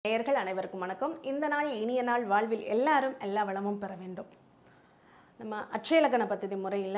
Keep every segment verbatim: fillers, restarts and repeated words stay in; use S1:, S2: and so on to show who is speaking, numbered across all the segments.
S1: நேயர்கள் அனைவருக்கும் வணக்கம். இந்த நாள் இனிய நாள், வாழ்வில் எல்லாரும் எல்லா வளமும் பெற வேண்டும். நம்ம அட்சய லக்ன பத்ததி முறையில்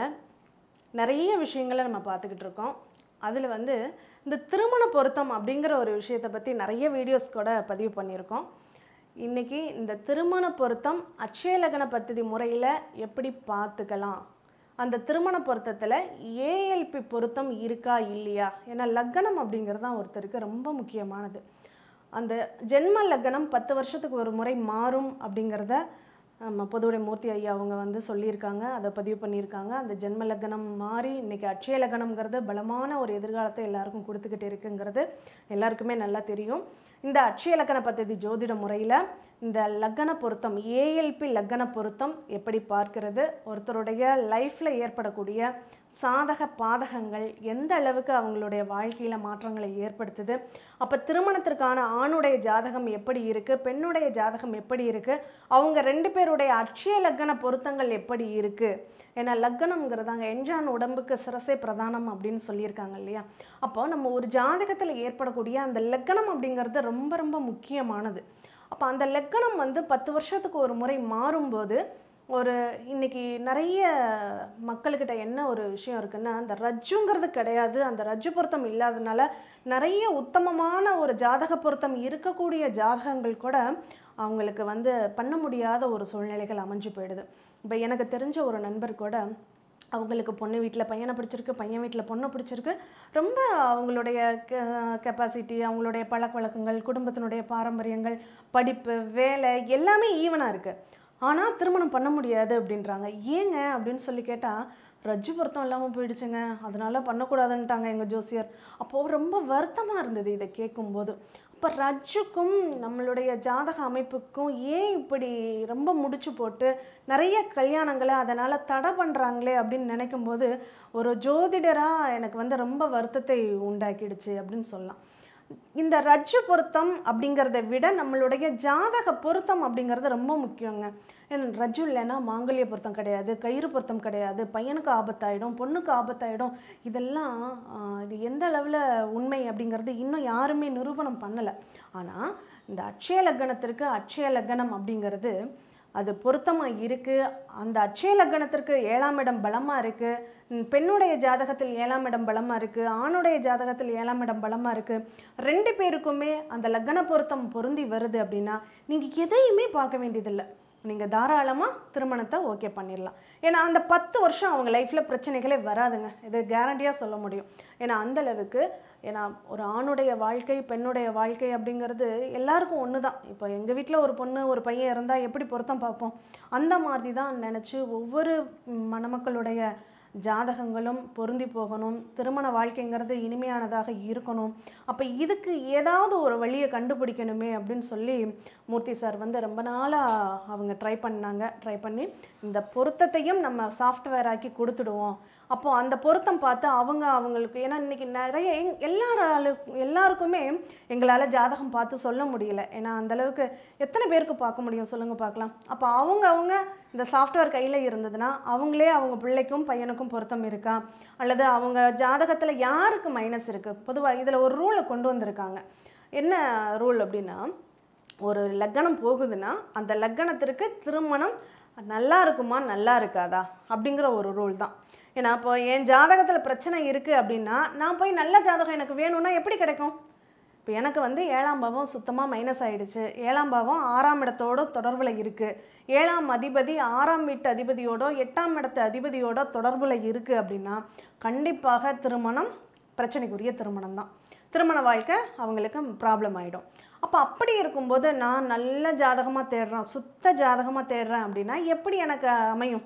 S1: நிறைய விஷயங்களை நம்ம பார்த்துக்கிட்டு இருக்கோம். அதில் வந்து இந்த திருமண பொருத்தம் அப்படிங்கிற ஒரு விஷயத்தை பற்றி நிறைய வீடியோஸ் கூட பதிவு பண்ணியிருக்கோம். இன்றைக்கி இந்த திருமண பொருத்தம் அட்சய லக்ன பத்ததி முறையில் எப்படி பார்த்துக்கலாம், அந்த திருமண பொருத்தத்தில் ஏஎல்பி பொருத்தம் இருக்கா இல்லையா, ஏன்னா லக்னம் அப்படிங்கிறது தான் ஒருத்தருக்கு ரொம்ப முக்கியமானது. அந்த ஜென்ம லக்னம் பத்து வருஷத்துக்கு ஒரு முறை மாறும் அப்படிங்கிறத நம்ம பொதுவுடைய மூர்த்தி ஐயா அவங்க வந்து சொல்லியிருக்காங்க, அதை பதிவு பண்ணியிருக்காங்க. அந்த ஜென்ம லக்னம் மாறி இன்றைக்கி அட்சய லக்னம்ங்கிறது பலமான ஒரு எதிர்காலத்தை எல்லாருக்கும் கொடுத்துக்கிட்டு இருக்குங்கிறது எல்லாருக்குமே நல்லா தெரியும். இந்த அட்சய லக்ன பத்ததி ஜோதிட முறையில் இந்த லக்ன பொருத்தம், ஏஎல்பி லக்ன பொருத்தம் எப்படி பார்க்கிறது, ஒருத்தருடைய லைஃப்பில் ஏற்படக்கூடிய சாதக பாதகங்கள் எந்த அளவுக்கு அவங்களுடைய வாழ்க்கையில் மாற்றங்களை ஏற்படுத்துது, அப்போ திருமணத்திற்கான ஆணுடைய ஜாதகம் எப்படி இருக்குது, பெண்ணுடைய ஜாதகம் எப்படி இருக்குது, அவங்க ரெண்டு பேருடைய அட்சய லக்ன பொருத்தங்கள் எப்படி இருக்குது. ஏன்னா லக்னம்ங்கிறதாங்க எஞ்சான் உடம்புக்கு சிரசே பிரதானம் அப்படின்னு சொல்லியிருக்காங்க இல்லையா. அப்போ நம்ம ஒரு ஜாதகத்தில் ஏற்படக்கூடிய அந்த லக்னம் அப்படிங்கிறது ரொம்ப ரொம்ப முக்கியமானது. அப்போ அந்த லக்னம் வந்து பத்து வருஷத்துக்கு ஒரு முறை மாறும்போது ஒரு இன்னைக்கு நிறைய மக்கள்கிட்ட என்ன ஒரு விஷயம் இருக்குன்னா, அந்த ரஜ்ஜுங்கிறது கிடையாது, அந்த ரஜ்ஜு பொருத்தம் இல்லாதனால நிறைய உத்தமமான ஒரு ஜாதக பொருத்தம் இருக்கக்கூடிய ஜாதகங்கள் கூட அவங்களுக்கு வந்து பண்ண முடியாத ஒரு சூழ்நிலைகள் அமைஞ்சு போயிடுது. இப்போ எனக்கு தெரிஞ்ச ஒரு நண்பர் கூட அவங்களுக்கு பொண்ணு வீட்டில் பையனை பிடிச்சிருக்கு, பையன் வீட்டில் பொண்ணை பிடிச்சிருக்கு, ரொம்ப அவங்களுடைய கெப்பாசிட்டி, அவங்களுடைய பழக்க வழக்கங்கள், குடும்பத்தினுடைய பாரம்பரியங்கள், படிப்பு, வேலை எல்லாமே ஈவனாக இருக்குது. ஆனால் திருமணம் பண்ண முடியாது அப்படின்றாங்க. ஏங்க அப்படின்னு சொல்லி கேட்டால், ரஜ்ஜு பொருத்தம் இல்லாமல் போயிடுச்சுங்க, அதனால பண்ணக்கூடாதுன்ட்டாங்க எங்கள் ஜோசியர். அப்போது ரொம்ப வருத்தமாக இருந்தது இதை கேட்கும்போது. இப்போ ரஜ்ஜுக்கும் நம்மளுடைய ஜாதக அமைப்புக்கும் ஏன் இப்படி ரொம்ப முடிச்சு போட்டு நிறைய கல்யாணங்களை அதனால் தடை பண்ணுறாங்களே அப்படின்னு நினைக்கும்போது ஒரு ஜோதிடராக எனக்கு வந்து ரொம்ப வருத்தத்தை உண்டாக்கிடுச்சு அப்படின்னு சொல்லலாம். இந்த ரஜ்ஜு பொருத்தம் அப்படிங்கிறத விட நம்மளுடைய ஜாதக பொருத்தம் அப்படிங்கிறது ரொம்ப முக்கியங்க. ஏன்னா ரஜ்ஜு இல்லைன்னா மாங்கல்ய பொருத்தம் கிடையாது, கயிறு பொருத்தம் கிடையாது, பையனுக்கு ஆபத்தாயிடும், பொண்ணுக்கு ஆபத்தாயிடும். இதெல்லாம் இது எந்த அளவில் உண்மை அப்படிங்கிறது இன்னும் யாருமே நிரூபணம் பண்ணலை. ஆனால் இந்த அட்சய லக்னத்திற்கு அட்சய லக்னம் அப்படிங்கிறது அது பொருத்தமாக இருக்குது. அந்த அட்சய லக்னத்திற்கு ஏழாம் இடம் பலமாக இருக்குது, பெண்ணுடைய ஜாதகத்தில் ஏழாம் இடம் பலமாக இருக்குது, ஆணுடைய ஜாதகத்தில் ஏழாம் இடம் பலமாக இருக்குது. ரெண்டு பேருக்குமே அந்த லக்ன பொருத்தம் பொருந்தி வருது அப்படின்னா நீங்கள் எதையுமே பார்க்க வேண்டியதில்லை, நீங்கள் தாராளமாக திருமணத்தை ஓகே பண்ணிடலாம். ஏன்னா அந்த பத்து வருஷம் அவங்க லைஃப்பில் பிரச்சனைகளே வராதுங்க, இது கேரண்டியாக சொல்ல முடியும். ஏன்னா அந்தளவுக்கு, ஏன்னா ஒரு ஆணுடைய வாழ்க்கை பெண்ணுடைய வாழ்க்கை அப்படிங்கிறது எல்லாருக்கும் ஒன்று தான். இப்போ எங்கள் வீட்டில் ஒரு பொண்ணு ஒரு பையன் இருந்தால் எப்படி பொருத்தம் பார்ப்போம், அந்த மாதிரி தான் நினச்சி ஒவ்வொரு மணமக்களுடைய ஜாதகங்களும் பொருந்தி போகணும், திருமண வாழ்க்கைங்கிறது இனிமையானதாக இருக்கணும். அப்போ இதுக்கு ஏதாவது ஒரு வழியை கண்டுபிடிக்கணுமே அப்படின்னு சொல்லி மூர்த்தி சார் வந்து ரொம்ப நாளாக அவங்க ட்ரை பண்ணாங்க. ட்ரை பண்ணி இந்த பொருத்தத்தையும் நம்ம சாஃப்ட்வேர் ஆக்கி கொடுத்துடுவோம். அப்போது அந்த பொருத்தம் பார்த்து அவங்க அவங்களுக்கு, ஏன்னா இன்றைக்கி நிறைய எங் எல்லாராலு எல்லாருக்குமே எங்களால் ஜாதகம் பார்த்து சொல்ல முடியல. ஏன்னா அந்தளவுக்கு எத்தனை பேருக்கு பார்க்க முடியும் சொல்லுங்கள் பார்க்கலாம். அப்போ அவங்க அவங்க இந்த சாஃப்ட்வேர் கையில் இருந்ததுன்னா அவங்களே அவங்க பிள்ளைக்கும் பையனுக்கும் பொருத்தம் இருக்கா, அல்லது அவங்க ஜாதகத்தில் யாருக்கு மைனஸ் இருக்குது. பொதுவாக இதில் ஒரு ரூலை கொண்டு வந்திருக்காங்க. என்ன ரூல் அப்படின்னா, ஒரு லக்னம் போகுதுன்னா அந்த லக்னத்திற்கு திருமணம் நல்லா இருக்குமா நல்லா இருக்காதா அப்படிங்கிற ஒரு ரூல் தான். ஏன்னா இப்போ என் ஜாதகத்தில் பிரச்சனை இருக்குது அப்படின்னா நான் போய் நல்ல ஜாதகம் எனக்கு வேணும்னா எப்படி கிடைக்கும்? இப்போ எனக்கு வந்து ஏழாம் பாவம் சுத்தமாக மைனஸ் ஆகிடுச்சு, ஏழாம் பாவம் ஆறாம் இடத்தோட தொடர்பில் இருக்குது, ஏழாம் அதிபதி ஆறாம் வீட்டு அதிபதியோட எட்டாம் இடத்து அதிபதியோட தொடர்பில் இருக்குது அப்படின்னா கண்டிப்பாக திருமணம் பிரச்சனைக்குரிய திருமணம் தான், திருமண வாழ்க்கை அவங்களுக்கு ப்ராப்ளம் ஆகிடும். அப்போ அப்படி இருக்கும்போது நான் நல்ல ஜாதகமாக தேடுறேன், சுத்த ஜாதகமாக தேடுறேன் அப்படின்னா எப்படி எனக்கு அமையும்?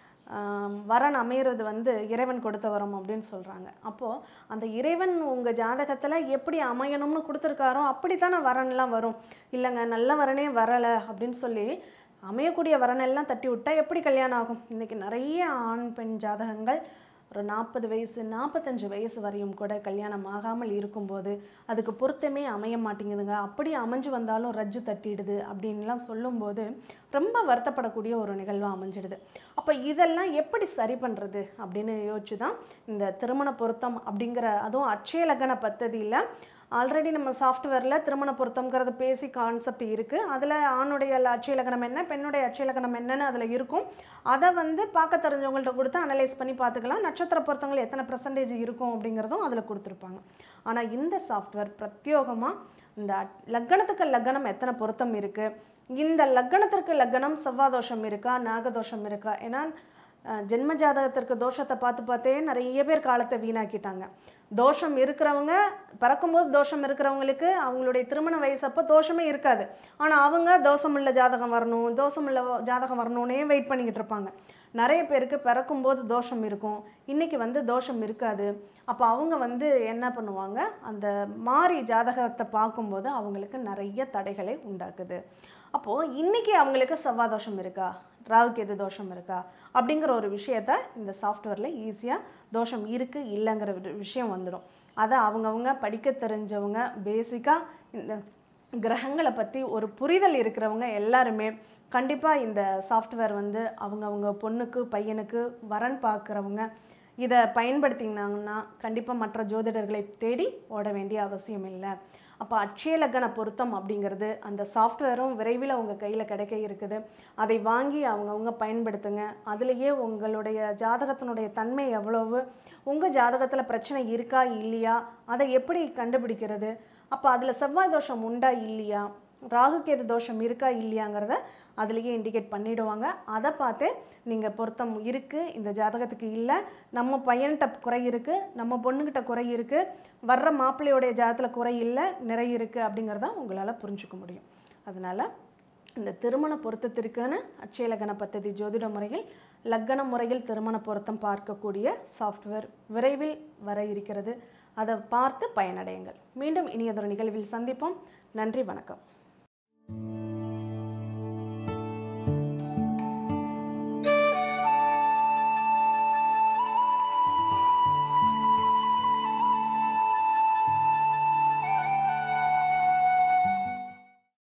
S1: வரன் அமைகிறது வந்து இறைவன் கொடுத்த வரம் அப்படின்னு சொல்கிறாங்க. அப்போது அந்த இறைவன் உங்கள் ஜாதகத்தில் எப்படி அமையணும்னு கொடுத்துருக்காரோ அப்படி தானே வரன்லாம் வரும். இல்லைங்க நல்ல வரனே வரலை அப்படின்னு சொல்லி அமையக்கூடிய வரனெல்லாம் தட்டி விட்டால் எப்படி கல்யாணம் ஆகும்? இன்றைக்கி நிறைய ஆண் பெண் ஜாதகங்கள் ஒரு நாற்பது வயசு நாற்பத்தஞ்சு வயசு வரையும் கூட கல்யாணம் ஆகாமல் இருக்கும்போது அதுக்கு பொருத்தமே அமைய மாட்டேங்குதுங்க, அப்படி அமைஞ்சு வந்தாலும் ரஜ்ஜு தட்டிடுது அப்படின்லாம் சொல்லும்போது ரொம்ப வருத்தப்படக்கூடிய ஒரு நிகழ்வாக அமைஞ்சிடுது. அப்போ இதெல்லாம் எப்படி சரி பண்ணுறது அப்படின்னு யோசிச்சு தான் இந்த திருமண பொருத்தம் அப்படிங்கிற, அதுவும் அட்சய லக்ன பத்ததியில் ஆல்ரெடி நம்ம சாஃப்ட்வேரில் திருமண பொருத்தம்ங்கிறது பேசி கான்செப்ட் இருக்குது. அதில் ஆணுடைய அட்சய லக்னம் என்ன, பெண்ணுடைய அட்சய லக்னம் என்னன்னு அதில் இருக்கும். அதை வந்து பார்க்க தெரிஞ்சவங்கள்ட்ட கொடுத்து அனலைஸ் பண்ணி பார்த்துக்கலாம். நட்சத்திர பொருத்தங்கள் எத்தனை பர்சன்டேஜ் இருக்கும் அப்படிங்கிறதும் அதில் கொடுத்துருப்பாங்க. ஆனால் இந்த சாஃப்ட்வேர் பிரத்யேகமாக இந்த லக்னத்துக்கு லக்னம் எத்தனை பொருத்தம் இருக்குது, இந்த லக்னத்திற்கு லக்னம் செவ்வாதோஷம் இருக்கா, நாகதோஷம் இருக்கா. ஏன்னா ஜென்ம ஜாதகத்திற்கு தோஷத்தை பார்த்து பார்த்தே நிறைய பேர் காலத்தை வீணாக்கிட்டாங்க. தோஷம் இருக்கிறவங்க பிறக்கும்போது தோஷம் இருக்கிறவங்களுக்கு அவங்களுடைய திருமண வயசப்போ தோஷமே இருக்காது. ஆனால் அவங்க தோஷமுள்ள ஜாதகம் வரணும், தோஷமுள்ள ஜாதகம் வரணுன்னே வெயிட் பண்ணிக்கிட்டு இருப்பாங்க. நிறைய பேருக்கு பிறக்கும்போது தோஷம் இருக்கும், இன்றைக்கி வந்து தோஷம் இருக்காது. அப்போ அவங்க வந்து என்ன பண்ணுவாங்க, அந்த மாறி ஜாதகத்தை பார்க்கும்போது அவங்களுக்கு நிறைய தடைகளை உண்டாக்குது. அப்போது இன்றைக்கி அவங்களுக்கு செவ்வாதோஷம் இருக்கா, ராகுகேது தோஷம் இருக்கா அப்படிங்கிற ஒரு விஷயத்த இந்த சாஃப்ட்வேரில் ஈஸியாக தோஷம் இருக்குது இல்லைங்கிற விஷயம் வந்துடும். அதை அவங்கவுங்க படிக்க தெரிஞ்சவங்க, பேசிக்காக இந்த கிரகங்களை பற்றி ஒரு புரிதல் இருக்கிறவங்க எல்லாருமே கண்டிப்பாக இந்த சாஃப்ட்வேர் வந்து அவங்கவுங்க பொண்ணுக்கு பையனுக்கு வரன் பார்க்குறவங்க இதை பயன்படுத்தினாங்கன்னா கண்டிப்பாக மற்ற ஜோதிடர்களை தேடி ஓட வேண்டிய அவசியம் இல்லை. அப்போ அட்சய லக்ன பொருத்தம் அப்படிங்கிறது அந்த சாஃப்ட்வேரும் விரைவில் உங்கள் கையில் கிடைக்க இருக்குது. அதை வாங்கி அவங்கவுங்க பயன்படுத்துங்க. அதுலேயே உங்களுடைய ஜாதகத்தினுடைய தன்மை எவ்வளவு, உங்கள் ஜாதகத்தில் பிரச்சனை இருக்கா இல்லையா, அதை எப்படி கண்டுபிடிக்கிறது, அப்போ அதில் செவ்வாய் தோஷம் உண்டா இல்லையா, ராகுகேது தோஷம் இருக்கா இல்லையாங்கிறத அதுலேயே இண்டிகேட் பண்ணிவிடுவாங்க. அதை பார்த்து நீங்கள் பொருத்தம் இருக்குது, இந்த ஜாதகத்துக்கு இல்லை, நம்ம பையன்கிட்ட குறை இருக்குது, நம்ம பொண்ணுக்கிட்ட குறை இருக்குது, வர்ற மாப்பிள்ளையோடைய ஜாதகத்தில் குறை இல்லை, நிறை இருக்குது அப்படிங்கிறத உங்களால் புரிஞ்சுக்க முடியும். அதனால் இந்த திருமண பொருத்தத்திற்கான அட்சய லக்ன பத்ததி ஜோதிட முறையில் லக்ன முறையில் திருமண பொருத்தம் பார்க்கக்கூடிய சாஃப்ட்வேர் விரைவில் வர இருக்கிறது. அதை பார்த்து பயனடையுங்கள். மீண்டும் இனியதொரு நிகழ்வில் சந்திப்போம். நன்றி, வணக்கம்.